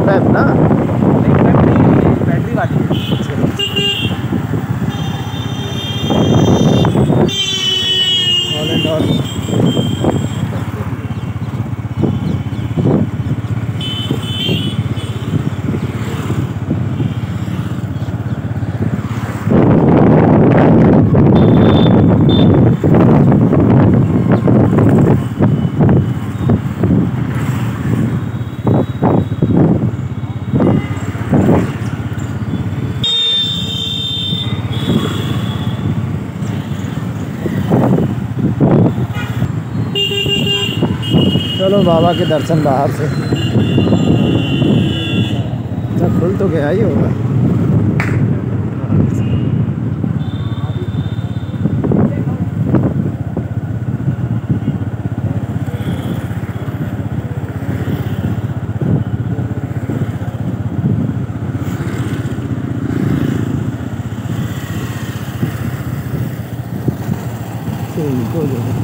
Pipe ना? नहीं pipe नहीं, बैटरी वाली है। ऑल एंड ऑल चलो बाबा के दर्शन बाहर से तो खुल तो गया ही होगा। इनको जो है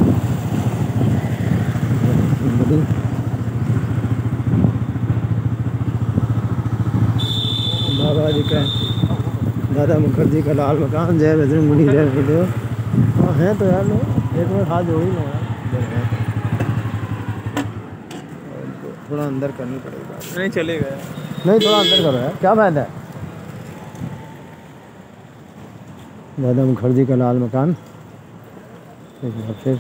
बाबा जी का दादा मुखर्जी का लाल मकान, जय बजरंग बली, जय गुरुदेव। हाँ हैं तो यार लोग, एक में हाथ जोड़ी ना यार, थोड़ा अंदर करनी पड़ेगा। नहीं चलेगा, नहीं थोड़ा अंदर करो यार, क्या फायदा है। दादा मुखर्जी का लाल मकान एक बार फिर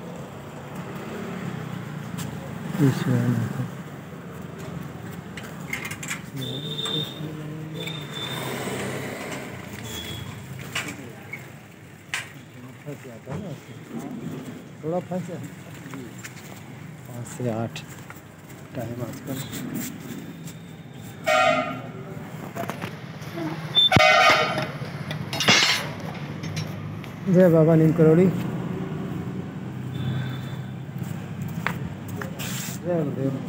थोड़ा फंस है। 5 से 8 टाइम आजकल। जय बाबा नीम करोड़ी, जय गुरुदेव।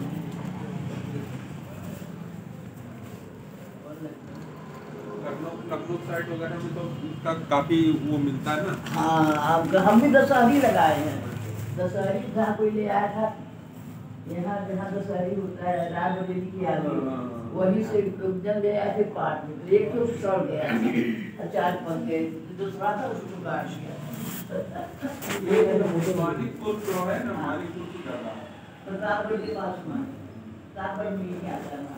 लखनऊ साइड वगैरह में तो उसका काफी वो मिलता है ना। हाँ आप हम भी दशहरी लगाए हैं। दशहरी जहाँ कोई ले आया था, यहाँ जहाँ दशहरी होता है रात बजे की आगे, वहीं से जन ले आए थे पार्ट में, तो एक तो सड़ गया 4 पंखे, दूसरा था उसको काट दिया। मालिकपुर जो है ना, मालिकपुर की जगह प्रतापगढ़ के पास में, प्रतापगढ़ में आता है।